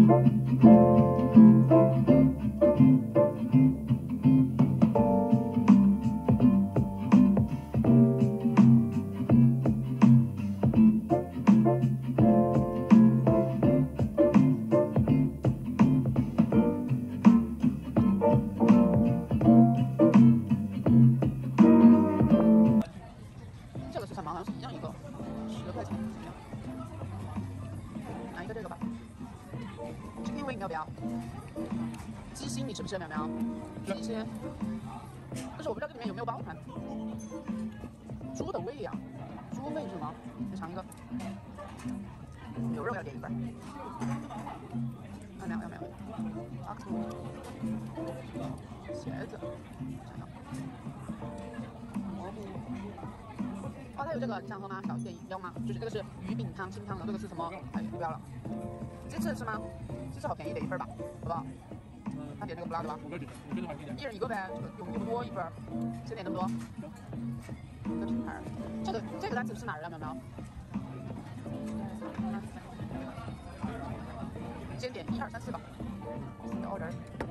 这个是什么？好像是一样一个，10块钱。拿一个这个吧。Chicken wing 要不要？鸡心你吃不吃？苗苗？鸡心。但是我不知道这里面有没有包含猪的胃呀、猪胃是吗？再尝一个。牛肉要点一份。要没有？啊，茄子，想要。蘑菇。哦，它有这个，你想喝吗？小一点要吗？就是这个是鱼饼汤清汤的，这个是什么？哎，不要了。鸡翅吃吗？鸡翅好便宜，点一份吧，好不好？他点这个不辣的吧？一人一个呗，这个用的不多一份，先点那么多。一个品牌，这个单词是哪儿的？苗苗？先点1、2、3、4吧。order。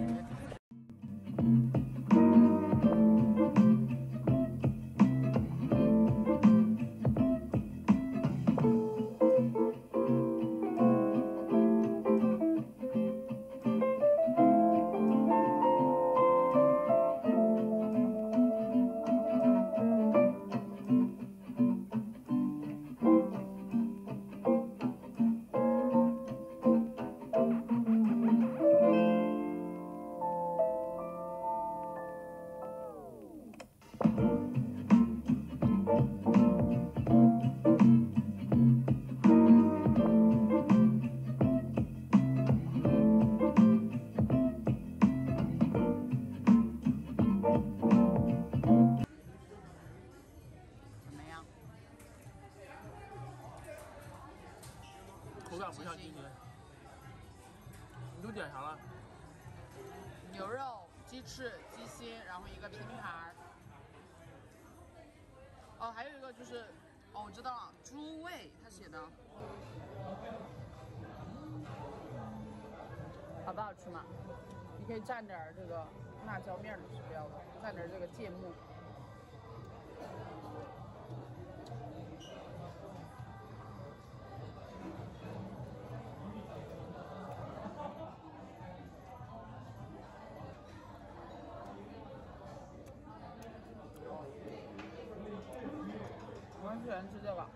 口感不像鸡心。你都点啥了？ 牛肉、鸡翅、鸡心，然后一个拼盘。哦，还有一个就是，哦，我知道了，猪胃，他写的。好不好吃嘛？你可以蘸点这个辣椒面是不要的，蘸点这个芥末。我很喜欢吃这个。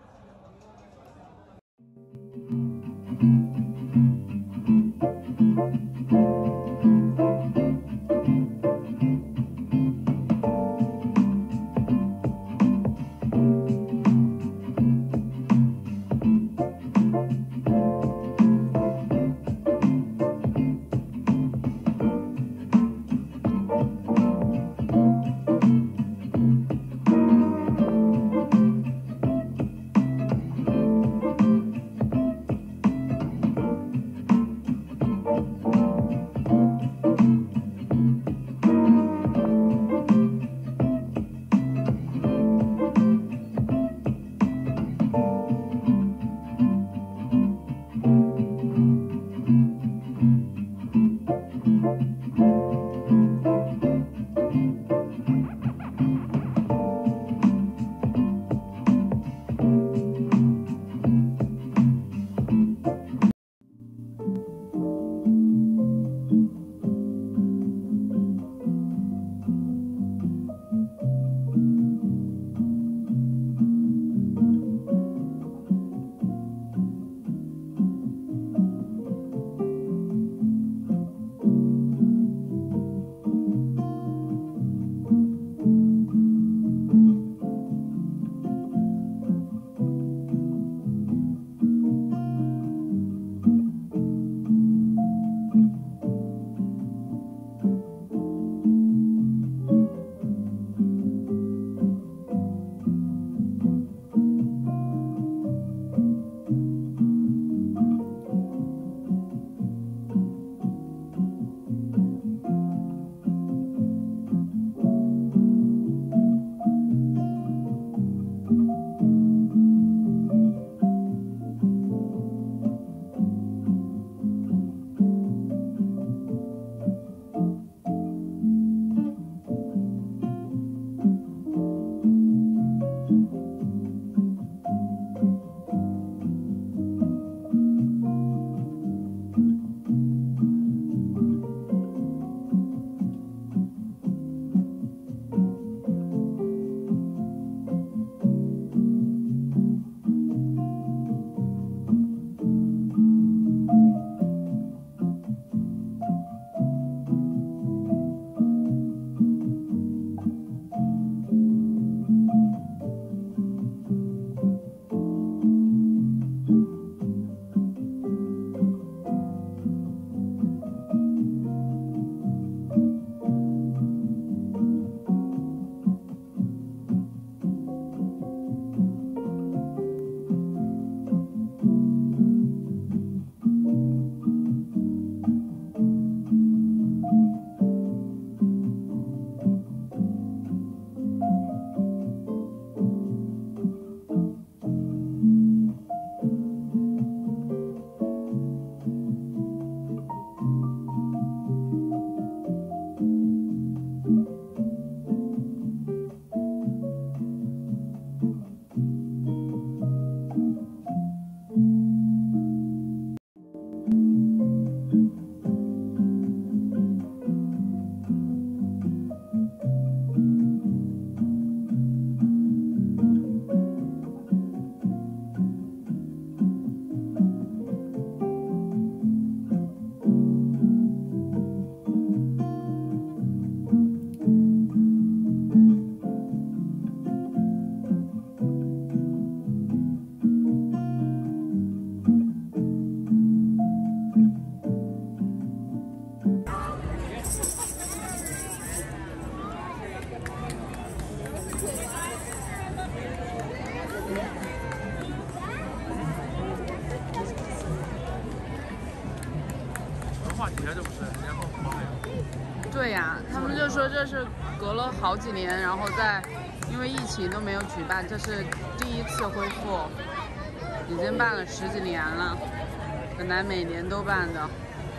人家就不是，人家后面。 对呀，他们就说这是隔了好几年，然后因为疫情都没有举办，这是第一次恢复，已经办了10几年了，本来每年都办的。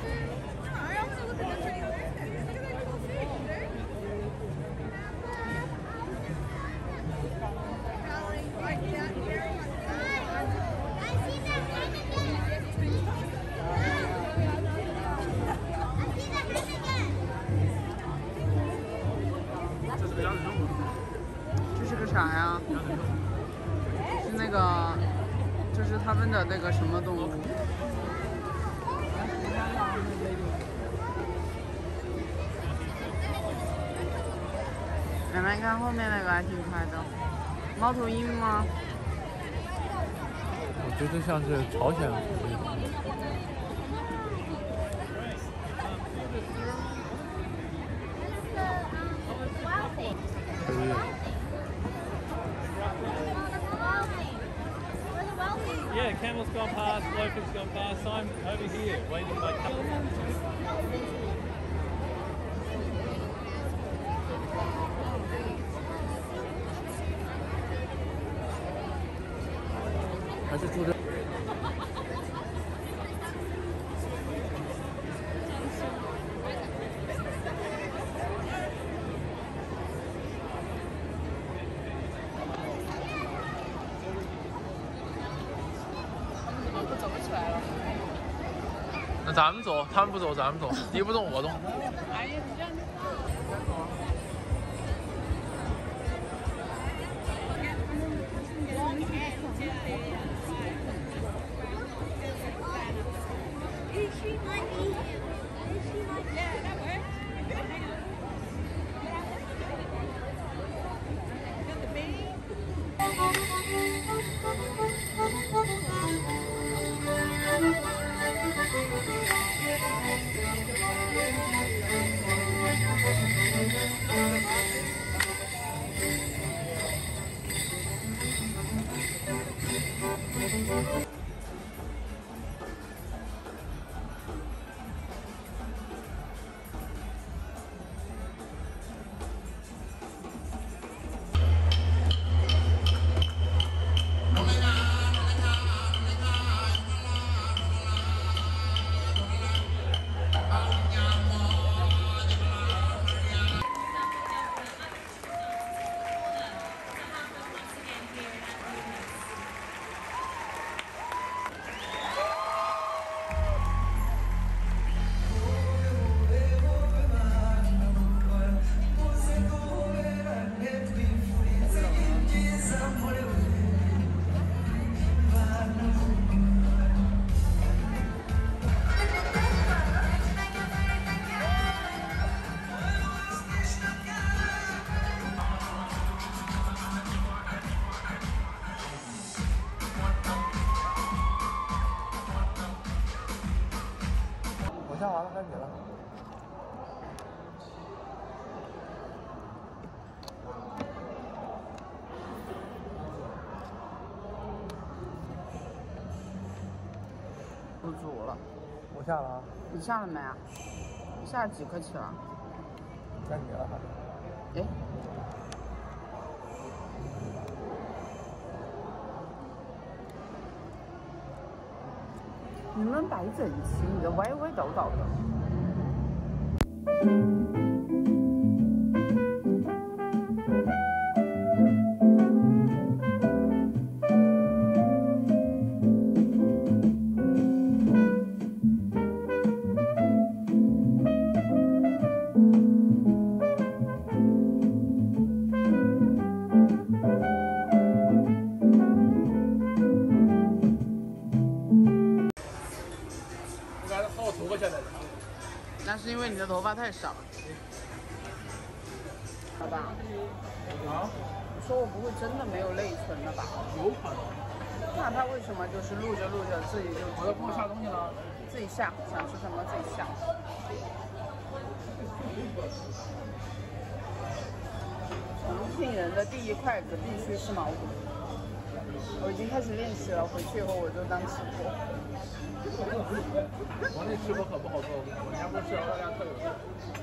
这是个啥呀？是那个，就是他们的那个什么动物？慢慢看后面那个还挺可爱的，猫头鹰吗？ 我觉得像是朝鲜服役。 Yeah, camel's gone past, loafers gone past. I'm over here waiting my couple. 还是住这。 不走不起来了。 那咱们走，他们不走，咱们走，敌不动我动。 哎呀，你这样。 下完了该你了。 不足了。 我下了啊。 你下了没啊？你下了几颗棋了？ 该你了。 哎。你们摆整齐，你的歪歪倒倒的。那是因为你的头发太少，好吧？ 啊？ 你说我不会真的没有内存了吧？ 有可能。 那他为什么就是录着录着自己就我在给我下东西了？ 自己下，想吃什么自己下。重庆人的第一筷子必须是毛肚。我已经开始练习了，回去以后我就当吃播。 我那吃播可不好做，我家不是澳大利亚特有的。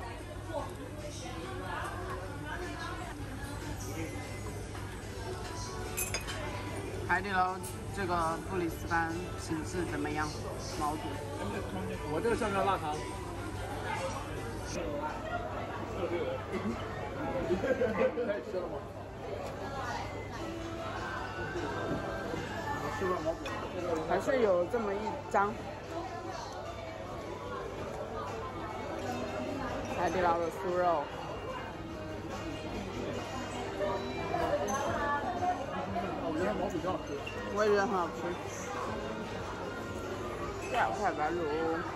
海底捞这个布里斯班品质怎么样？毛肚。 我这个像不像辣汤？可以吃了吗？吃不了毛肚， 还是有这么一张海底捞的酥肉。 我觉得毛肚挺好吃。 我也觉得很好吃。2块白卤，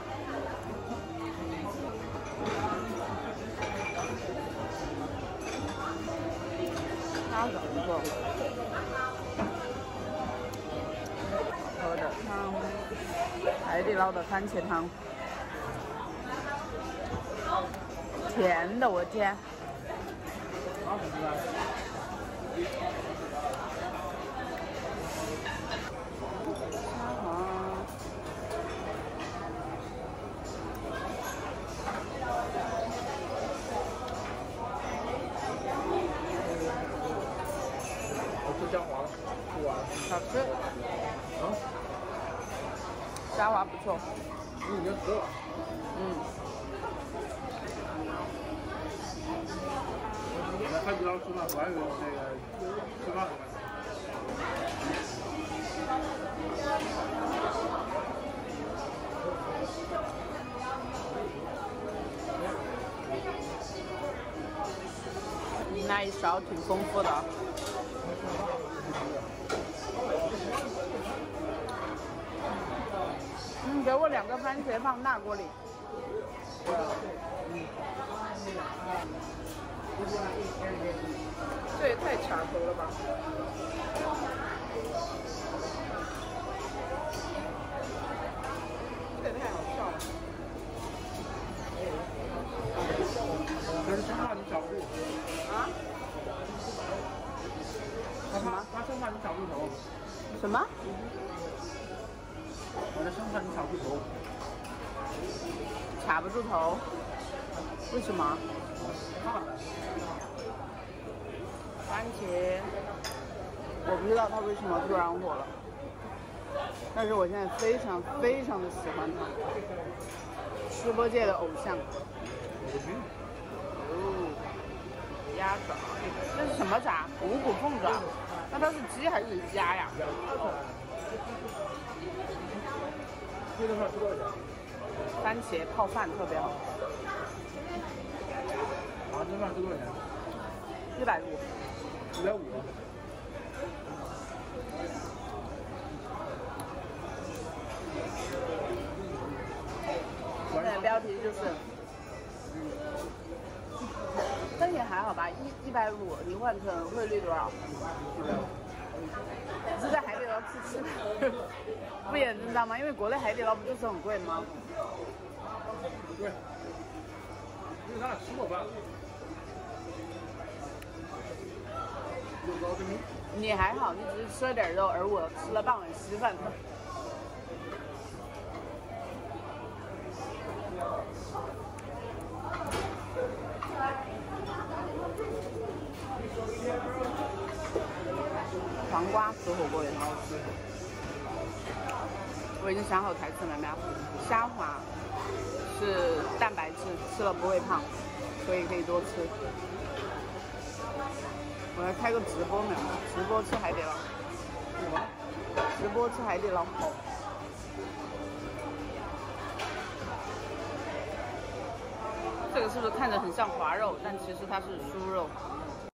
鸭子不错，喝的汤，海底捞的番茄汤，甜的，我的天！ 虾滑了，不完了。 好吃。 啊？ 虾滑不错。 你已经吃了。来海底捞吃饭，我还以为那个吃饭的感觉。 那一勺挺丰富的。给我2个番茄放大锅里。这也太卡头了吧！这也太好笑了。 可是生怕你找不住。 啊？ 他生怕你找不住头。 什么？ 我在生怕你卡不住头。 卡不住头？为什么？番茄，我不知道它为什么突然火了，但是我现在非常非常的喜欢它，吃播界的偶像。哦，鸭爪，这是什么爪？五谷凤爪。那它是鸡还是鸭呀？ 这顿饭吃多少钱？ 番茄泡饭特别好。 啊，这饭吃多少钱 ？150。 150。 现在标题就是，但也还好吧，150，你换成汇率多少？是在海底捞吃，不也知道吗？因为国内海底捞不就是很贵吗？ 对，因为咱俩吃过饭。 你还好，你只是吃了点肉，而我吃了半碗稀饭。黄瓜吃火锅也很好吃。我已经想好台词了，没有？虾滑是蛋白质，吃了不会胖，所以可以多吃。我要开个直播没有？直播吃海底捞。直播吃海底捞。这个是不是看着很像滑肉，但其实它是酥肉？